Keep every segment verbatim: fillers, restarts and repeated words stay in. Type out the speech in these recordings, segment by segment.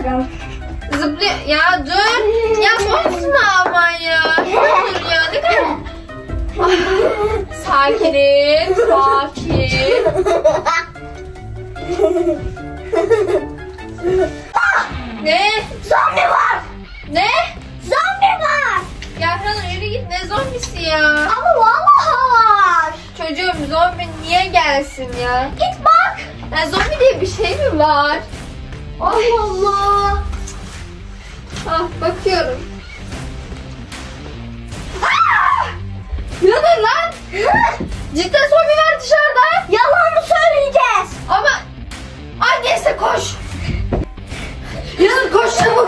Zıplıyorum. Zıplıyor. Ya dur. Ya bozma ama ya. Dur ya. Ne kadar... Ah, sakinim. Sakin. Ne? Zombi var. Ne? Zombi var. Ya Hiranur yürü git. Ne zombisi ya? Ama vallahi var. Çocuğum zombi niye gelsin ya? Git bak. Ya zombi diye bir şey mi var? Allah Allah. Ah bakıyorum. Hiranur lan. Cidden zombi var dışarıda. Yalan mı söyleyeceğiz? Ama ay neyse koş. Hiranur koş çabuk.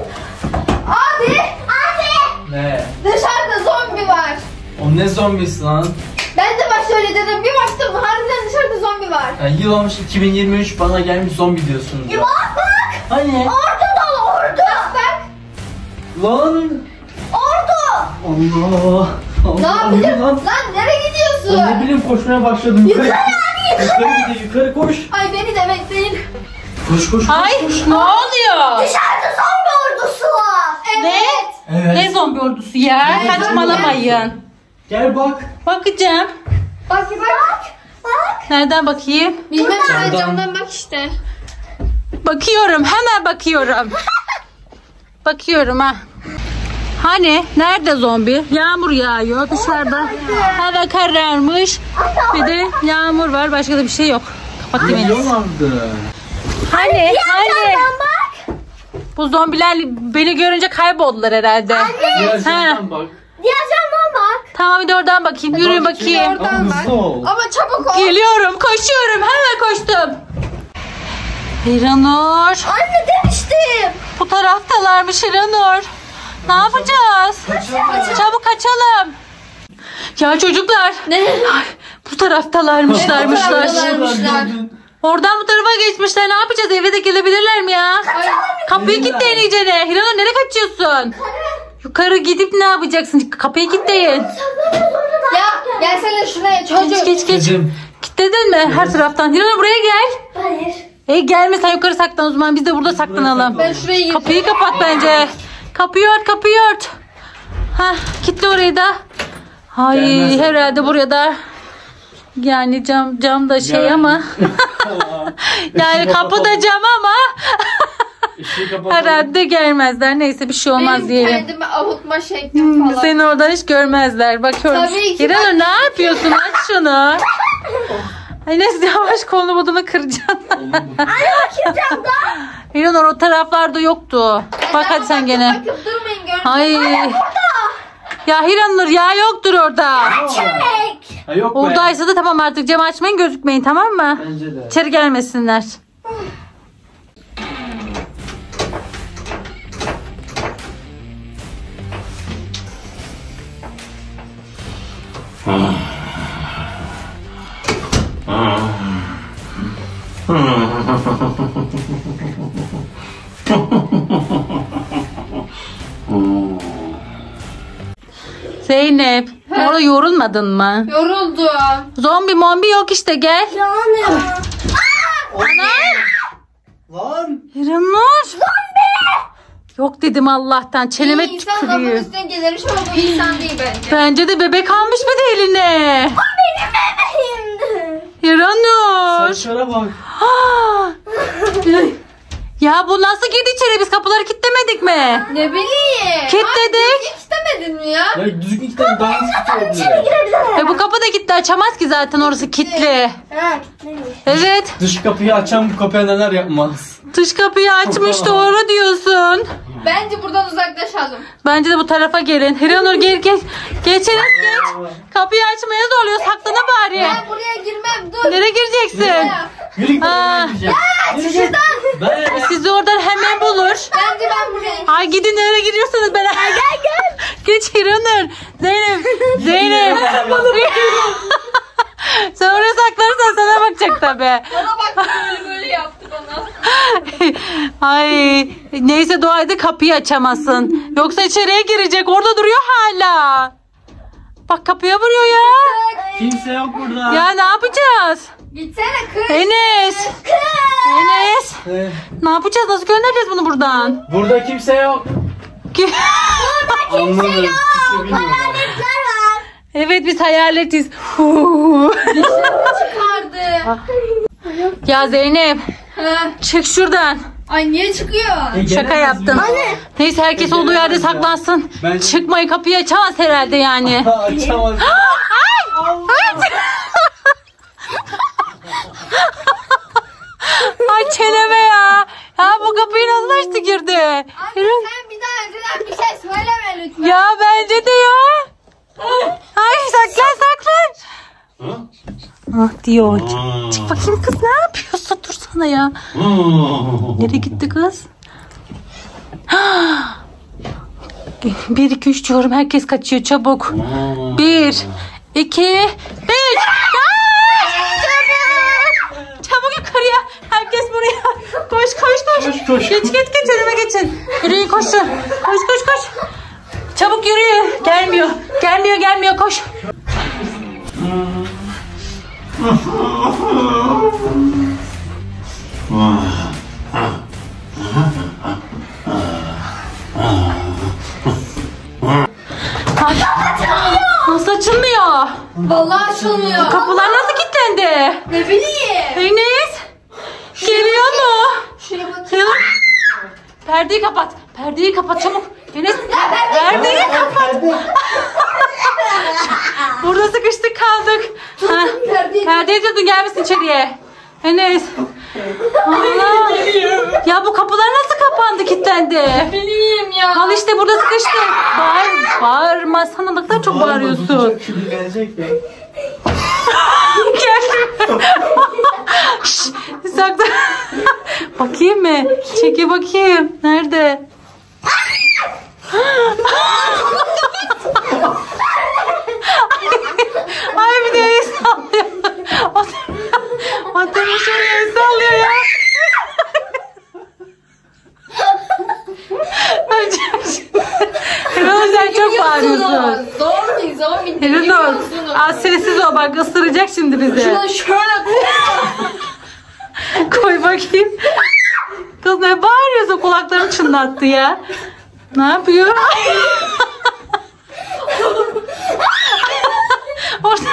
Abi. Abi. Ne? Dışarıda zombi var. O ne zombisi lan? Ben de baş öyle dedim. Bir baktım harbiden dışarıda zombi var. Yani yıl olmuş iki bin yirmi üç, bana gelmiş zombi diyorsunuz. Ya bak bak. Hani? Ordu dolu ordu. Bak. Lan! Ordu. Allah! Ne Allah, yapıyorsun? lan? Lan nereye gidiyorsun? Ben ne bileyim, koşmaya başladım. Yukarı abi yukarı. Yukarı gidiyor, yukarı koş. Ay beni de bekleyin. Koş koş koş. Ay koş. ne oluyor? Dışarıda zombi ordusu var. Ne? Evet. Ne zombi ordusu ya? Ne Kaçmalamayın. Gel bak. Bakacağım. Bak bak. Bak. Nereden bakayım? Bilmem sen Camdan. camdan bak işte. Bakıyorum, hemen bakıyorum. Bakıyorum ha. Hani? Nerede zombi? Yağmur yağıyor dışarıda. Hava kararmış. Bir de yağmur var. Başka da bir şey yok. Kapatayım en iyisi. Geliyorlardı. Hani? Hani? Camdan bak. Bu zombiler beni görünce kayboldular herhalde. Diğer Ha. camdan bak. Diğer camdan bak. Tamam bir de oradan bakayım. Yürü Bak, bakayım. Oradan Ama bak. hızlı ol. Ama çabuk ol. Geliyorum, koşuyorum. Hemen koştum. Hiranur. Anne demiştim. Bu taraftalarmış Hiranur. Ne yapacağız? Kaçalım. Çabuk kaçalım. Ya çocuklar. Ne? Ay, bu taraftalarmışlarmışlar. taraftalar. Oradan bu tarafa geçmişler. Ne yapacağız? Eve de gelebilirler mi ya? Kapıyı Gelirler. kilitleyin iyicene. Hiranur nereye kaçıyorsun? Yukarı gidip ne yapacaksın? Kapıyı kilitleyin. Ya gelsene şuraya Geç çocuk. geç geç. Dedim. Kilitledin mi her taraftan? Hiranur buraya gel. Hayır. E gelme, sen yukarı saklan o zaman. Biz de burada saklanalım. Ben şuraya gireceğim. Kapıyı kapat bence. Kapıyı ört, kapıyı ört. Hah, kitle orayı da. Ay Gelmez. herhalde buraya da yani cam cam da şey Yani. ama yani Işığı kapı da kapatalım. cam ama Işığı kapatalım. herhalde gelmezler. Neyse bir şey olmaz Benim diyelim. kendimi avutma şeklim Hmm, falan. Seni oradan hiç görmezler. Bakıyorum. Tabii ki İranur ben- ne yapıyorsun? Aç şunu. Ay neyse yavaş, kolunu budunu kıracaksın. Bakayım camdan. İranur o taraflarda yoktu. Bak hadi sen gene. Bakıp durmayın görün. Ay. Ya Hiranur ya yoktur orada. Çek. Ha, yok be. Oradaysa da tamam, artık camı açmayın, gözükmeyin, tamam mı? Bence de. İçeri gelmesinler. Zeynep, orada yorulmadın mı? Yoruldum. Zombi mombi yok işte, gel. Yani. Lan. Hiranur. Zombi. Yok dedim Allah'tan, çeneme İyi insan lafın tükürüyor. üstüne gelirmiş ama bu insan değil bence. Bence de bebek almış bir de eline. Bebeğimdi. Hiranur. Saçlara bak. Ah! Ya bu nasıl girdi içeri? Biz kapıları kilitlemedik mi? Ne bileyim. Kilitledik. Hiç istemedin mi ya? Ya düzgün iki tane daha hızlı İçeri girebilir. E bu kapı da kilitli, açamaz ki zaten, orası kilitli. Ha gitmemiş. Evet. Dış kapıyı açan bu kapıya neler yapmaz. Dış kapıyı açmış, doğru diyorsun. Bence buradan uzaklaşalım. Bence de bu tarafa gelin. Hiranur gel gel. Geçelim geç. Kapıyı açmaya zorluyor. Saklana bari. Ben buraya girmem dur. Nereye gireceksin? Ya, Yürü git. Aa. Yürü git. Ben Sizi oradan hemen bulur. Bence ben buraya. Ay gidin, nereye giriyorsanız ben. Gel gel. Geç Hiranur. Zeynep. Zeynep. Sen oraya saklanırsan sana bakacak tabii. Bana bak böyle böyle yaptı bana. Ay neyse, dua edin kapıyı açamasın. Yoksa içeriye girecek. Orada duruyor hala. Bak kapıya vuruyor ya. kimse yok burada. Ya ne yapacağız? Gitsene kız. Enes. Enes. Ee, Ne yapacağız? Nasıl göndereceğiz bunu buradan? Burada kimse yok. Ki- Anlamadım. Hiçbir şey bilmiyorum. var. Evet biz hayaletiz. Huu. Çıkardı. Ya Zeynep Ha. çık şuradan. Ay niye çıkıyor? E, Şaka gelemez yaptım. mi? Neyse herkes E, olduğu yerde gelemez ya. saklansın. Ben- Çıkmayı kapıyı açamaz herhalde yani. Ha, açamadım. Ay çeneme ya. Ya bu kapıyı nasıl açtı girdi? Anne Yürü. sen bir daha önceden bir şey söyleme lütfen. Ya bence de ya. Ay saklan saklan. Ha? Ah diyor. Aa. Çık bakayım kız ne yapıyorsun? Dursana ya. Aa. Nereye gitti kız? Bir, iki, üç diyorum. Herkes kaçıyor çabuk. Aa. Bir, iki, üç. Çabuk. Çabuk yukarıya. Herkes buraya. Koş koş koş. Koş, koş. Geç geç geç önüme geçin. Yürüyün koşun. Koş koş koş. Çabuk yürüyün. Gelmiyor. Gelmiyor gelmiyor koş. Nasıl açılmıyor? Vallahi açılmıyor. Kapılar nasıl kilitlendi? Ne bileyim. Enes. Geliyor mu? Şuraya bakayım. Ya. Perdeyi kapat. Perdeyi kapat çabuk. Enes perdeyi kapat. Burada sıkıştık kaldık. Ha, perdeyi. perdeyi tutun gelmesin içeriye. Enes. Allah. Ya bu kapılar nasıl kapandı kilitlendi? Bileyim ya. Al işte burada sıkıştık. Bağır, bağırma. Sana ne kadar çok bağırıyorsun. Çok kötü gelecek ya. Gel. Şşş, sakla. Bakayım mı? Çeki bakayım. Nerede? Ay bir de el sallıyor. O demiş oraya el sallıyor ya. Helal sen çok bağırıyorsun. Zombi zombi. Helal ol. Az sessiz ol bak ısıracak şimdi bizi. Şuna şöyle koy. Koy bakayım. Kız ne bağırıyorsun kulaklarım çınlattı ya. Ne yapıyor? Orada.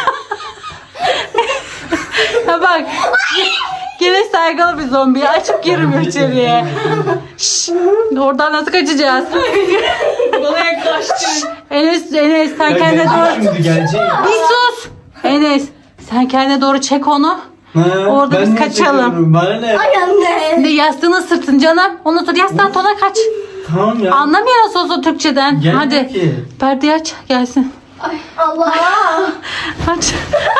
Ha bak. Gene saygılı bir zombi. Açıp girmiyor içeriye. Şşş, oradan nasıl kaçacağız? Bana yaklaştın. Enes, Enes sen Ya kendine gelecek doğru... şimdi gelecek. Bir sus. Enes sen kendine doğru çek onu. Ha, Orada ben biz niye kaçalım. çekiyorum? Bana ne? Ay anne. De yastığını sırtın canım. Onu tut yastığın tona kaç. Tamam ya. Anlamıyor nasıl olsa Türkçeden. Gelmiyor Hadi. ki. Perdeyi aç gelsin. Allah. Aç.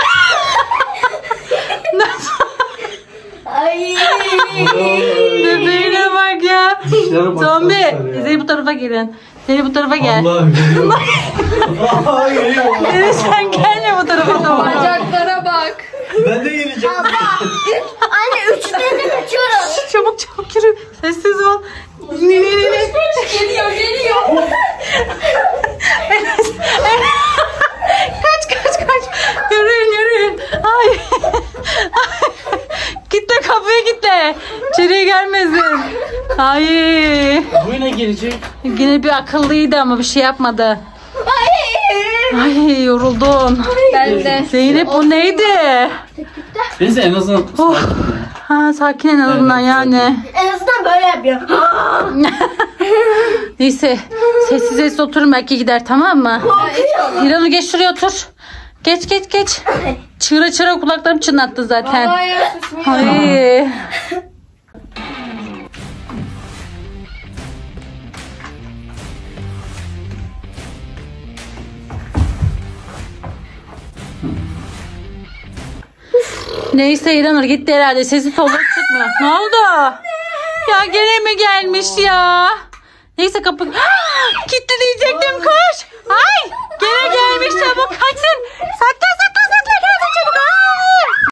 Nasıl? Ay. Bebeğine bak ya. Dişlere baksana Zombi. ya. Zeynep bu tarafa gelin. Zeynep bu tarafa gel. Allah geliyor. Aa geliyor. Zeynep sen gelme bu tarafa doğru. Bacaklara bak. Ben de geleceğim. Anne üçten de kaçıyoruz. Çabuk çabuk yürü. Sessiz ol. Ne ne ne ne. Geliyor geliyor. Kaç kaç kaç. Yürüyün yürüyün. Ay. Gitle kapıya gitle. İçeriye gelmesin. Ay. Bu yine gelecek. Yine bir akıllıydı ama bir şey yapmadı. Ay. Ay yoruldum. Ben de. Zeynep bu neydi? Neyse en azından Oh. Ha sakin en azından Evet, yani. En azından böyle yapıyor. Neyse sessiz sessiz oturun belki gider tamam mı? İranur geç şuraya otur. Geç geç geç. Çığıra çığıra kulaklarım çınlattı zaten. Vallahi ya susmuyor. Ay. Neyse İranur gitti herhalde. Sesi soluğu çıkmıyor. Ne oldu? Ya gene mi gelmiş ya? Neyse kapı... Gitti diyecektim koş. Ay gene gelmiş çabuk kaçın. Saklan saklan saklan gelsin çabuk. Ay.